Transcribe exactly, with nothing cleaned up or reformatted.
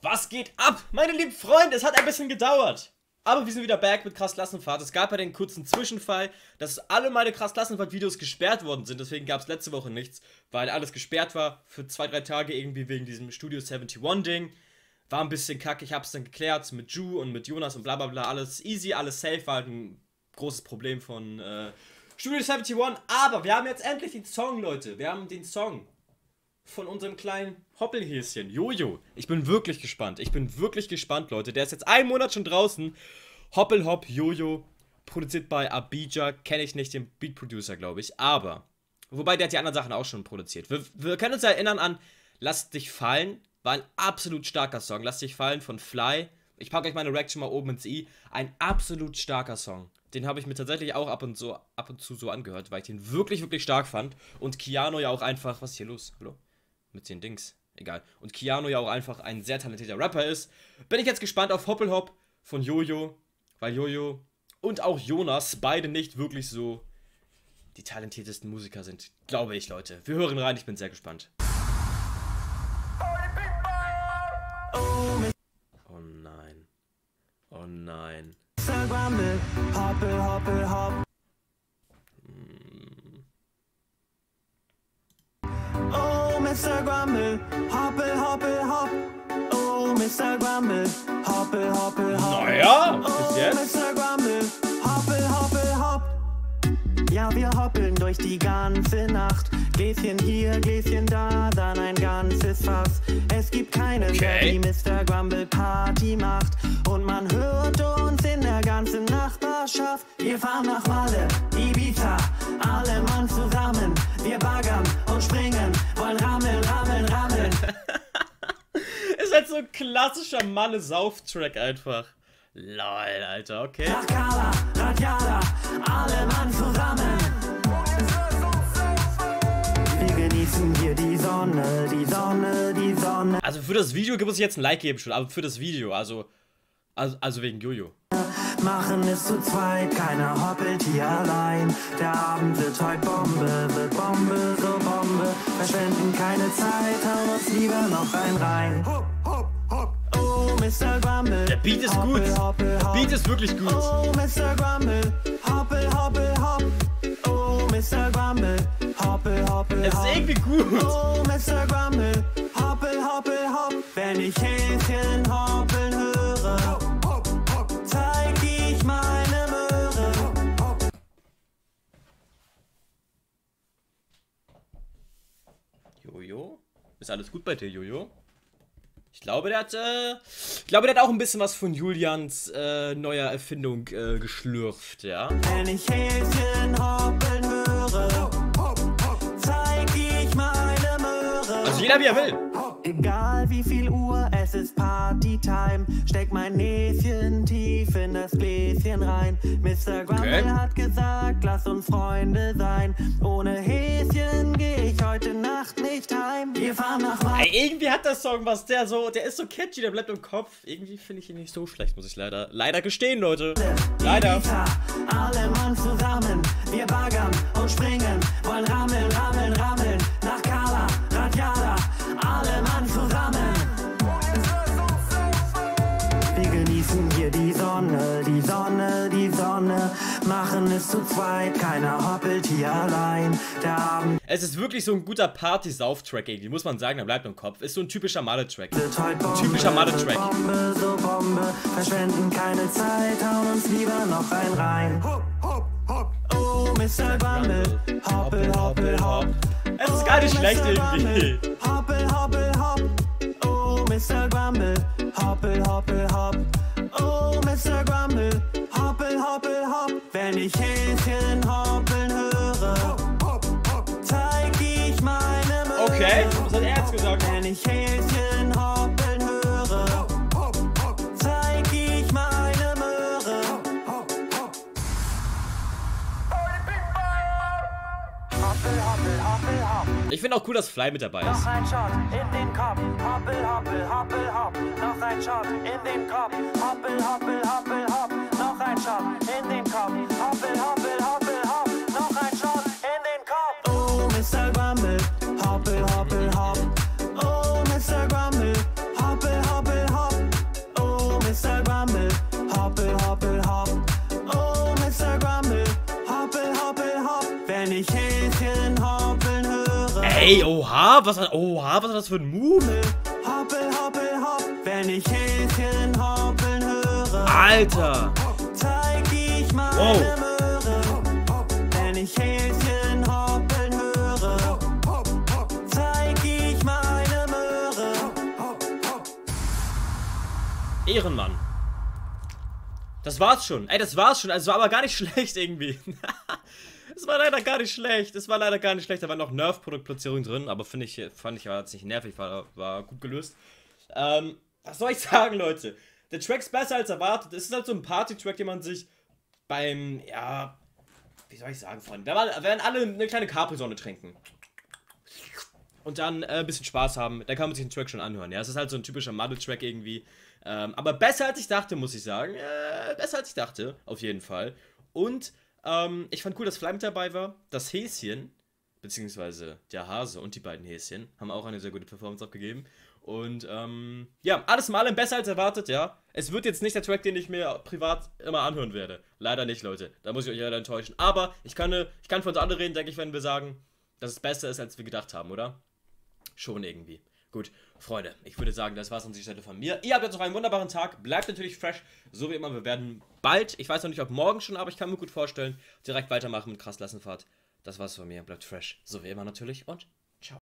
Was geht ab, meine lieben Freunde? Es hat ein bisschen gedauert. Aber wir sind wieder back mit Krass Klassenfahrt. Es gab ja den kurzen Zwischenfall, dass alle meine Krass Klassenfahrt-Videos gesperrt worden sind. Deswegen gab es letzte Woche nichts, weil alles gesperrt war für zwei, drei Tage irgendwie wegen diesem Studio einundsiebzig-Ding. War ein bisschen kacke. Ich habe es dann geklärt mit Ju und mit Jonas und bla bla bla. Alles easy, alles safe. War halt ein großes Problem von äh, Studio einundsiebzig. Aber wir haben jetzt endlich den Song, Leute. Wir haben den Song von unserem kleinen Hoppelhäschen, Jojo. Ich bin wirklich gespannt. Ich bin wirklich gespannt, Leute. Der ist jetzt einen Monat schon draußen. Hoppelhopp, Jojo, produziert bei Abija. Kenne ich nicht, den Beat Producer, glaube ich. Aber, wobei der hat die anderen Sachen auch schon produziert. Wir, wir können uns erinnern an Lass dich fallen. War ein absolut starker Song. Lass dich fallen von Fly. Ich packe euch meine Reaction mal oben ins i. Ein absolut starker Song. Den habe ich mir tatsächlich auch ab und, so, ab und zu so angehört, weil ich den wirklich, wirklich stark fand. Und Keanu ja auch einfach... Was ist hier los? Hallo? Mit den Dings. Egal. Und Keanu ja auch einfach ein sehr talentierter Rapper ist. Bin ich jetzt gespannt auf Hoppelhopp von Jojo. Weil Jojo und auch Jonas beide nicht wirklich so die talentiertesten Musiker sind. Glaube ich, Leute. Wir hören rein. Ich bin sehr gespannt. Oh nein. Oh nein. Hoppel, hoppel, hopp. Oh, Mister Grumble, hoppel, hoppel, hopp. Oh, Mister Grumble, hoppel, hoppel, hopp. Naja, bis jetzt. Oh, Mister Grumble, hoppel, hoppel, hopp. Ja, wir hoppeln durch die ganze Nacht. Gläschen hier, Gläschen da, dann ein ganzes Fass. Es gibt keine Okay. mehr, die Mister Grumble Party macht. Und man hört uns in der ganzen Nachbarschaft. Wir fahren nach Malle, Ibiza, alle Mann zusammen. Wir baggern und springen, wollen rammeln, rammeln, rammeln. Ist halt so ein klassischer Malle-Sauf-Track einfach. Lol, Alter, okay. Nach Kala, Radjala, alle Mann zusammen. Wir genießen hier die Sonne, die Sonne, die Sonne. Also für das Video gibt es jetzt ein Like geben schon, aber für das Video, also, also, also wegen Jojo. Machen es zu zweit, keiner hoppelt hier allein. Der Abend wird heute Bombe, wird Bombe, so Bombe. Verschwenden keine Zeit, hauen uns lieber noch ein rein. Hopp, hopp, hopp. Oh, Mister Grumble. Der Beat ist gut. Hoppel, hoppel, hopp. Der Beat ist wirklich gut. Oh, Mister Grumble, hoppel, hoppel, hopp. Oh, Mister Grumble, hoppel, hoppel, Es ist hopp. irgendwie gut. Oh, Mister Grumble, hoppel, hoppel, hopp. Wenn ich Häschen hoppeln höre, zeig ich meine Möhre. Jojo? Ist alles gut bei dir, Jojo? Ich glaube, der hat, äh, ich glaube, der hat auch ein bisschen was von Julians äh, neuer Erfindung äh, geschlürft, ja? Wenn ich Häschen hoppeln höre, zeig ich meine Möhre. Also jeder wie er will. Egal wie viel Uhr, es ist Partytime. Steck mein Näschen tief in das Gläschen rein. Mister Grumble Okay. hat gesagt, lass uns Freunde sein. Ohne Häschen geh ich heute Nacht nicht heim. Wir fahren nach Malle. Ey, irgendwie hat der Song was, der so, der ist so catchy, der bleibt im Kopf. Irgendwie finde ich ihn nicht so schlecht, muss ich leider, leider gestehen, Leute. Leider. Ibiza, alle Mann zusammen. Wir baggern und springen, wollen rammeln, rammeln, rammeln. Nach Kala, Radjala, alle Mann zusammen. Wir genießen hier die Sonne, die Sonne, die Sonne. Machen es zu zweit, keiner hoppelt hier allein. Der Abend Es ist wirklich so ein guter Party-Sauf-Track irgendwie, muss man sagen, der bleibt im Kopf. Ist so ein typischer Malle-Track. wird heute Bombe, Typischer Malle-Track. Bombe, so Bombe. Verschwenden keine Zeit, hauen uns lieber noch ein rein. Oh, Mister Grumble, hoppel, hoppel, hopp. Es ist gar nicht Oh, schlecht Mister irgendwie. Grumble, hoppel, hoppel, hopp. Oh, Mister Grumble, hoppel, hoppel, hopp. Oh, Mister Grumble, hoppel, hoppel, hopp. Wenn ich Häschen hoppeln höre, zeig ich meine Möhre. Okay, was hat er jetzt gesagt? Wenn ich Häschen hoppeln höre, zeig ich meine Möhre. Hoppel, hoppel, hoppel, hopp. Ich finde auch cool, dass Fly mit dabei ist. Noch ein Shot in den Kopf. Hoppel, hoppel, hoppel, hopp. Noch ein Shot in den Kopf. Hoppel, hoppel, hoppel, hopp. Noch ein Shot in den Kopf. Hoppel, hoppel, hoppel, hopp. Noch ein Shot in den Kopf. Oh, Mister Grumble, hoppel, hoppel, hopp. Oh, Mister Grumble, hoppel, hoppel, hopp. Ey, oha, was hat, oha, was hat das für ein Move? Hoppel, hoppel, hopp, wenn ich Häschen hoppeln höre. Alter. Zeig ich meine Wow. Möhre. Wenn ich Häschen hoppeln höre. Zeig ich meine Möhre. Ehrenmann. Das war's schon. Ey, das war's schon. Also, war aber gar nicht schlecht irgendwie. Es war leider gar nicht schlecht. Es war leider gar nicht schlecht. Da war noch Nerf-Produktplatzierung drin, aber finde ich, fand ich, war jetzt nicht nervig, war, war gut gelöst. Ähm, was soll ich sagen, Leute? Der Track ist besser als erwartet. Es ist halt so ein Party-Track, den man sich beim, ja, wie soll ich sagen, Freunde? Wir werden alle eine kleine Capri-Sonne trinken. Und dann äh, ein bisschen Spaß haben. Da kann man sich den Track schon anhören. Ja, es ist halt so ein typischer Muddle-Track irgendwie. Ähm, aber besser als ich dachte, muss ich sagen. Äh, besser als ich dachte, auf jeden Fall. Und ähm, ich fand cool, dass Fly mit dabei war. Das Häschen, beziehungsweise der Hase und die beiden Häschen, haben auch eine sehr gute Performance abgegeben. Und ähm, ja, alles in allem besser als erwartet, ja. Es wird jetzt nicht der Track, den ich mir privat immer anhören werde. Leider nicht, Leute. Da muss ich euch leider enttäuschen. Aber ich kann, ich kann für uns alle reden, denke ich, wenn wir sagen, dass es besser ist, als wir gedacht haben, oder? Schon irgendwie. Gut, Freunde, ich würde sagen, das war's an dieser Stelle von mir. Ihr habt jetzt noch einen wunderbaren Tag. Bleibt natürlich fresh, so wie immer. Wir werden bald, ich weiß noch nicht, ob morgen schon, aber ich kann mir gut vorstellen, direkt weitermachen mit Krass Klassenfahrt. Das war's von mir. Bleibt fresh, so wie immer natürlich. Und ciao.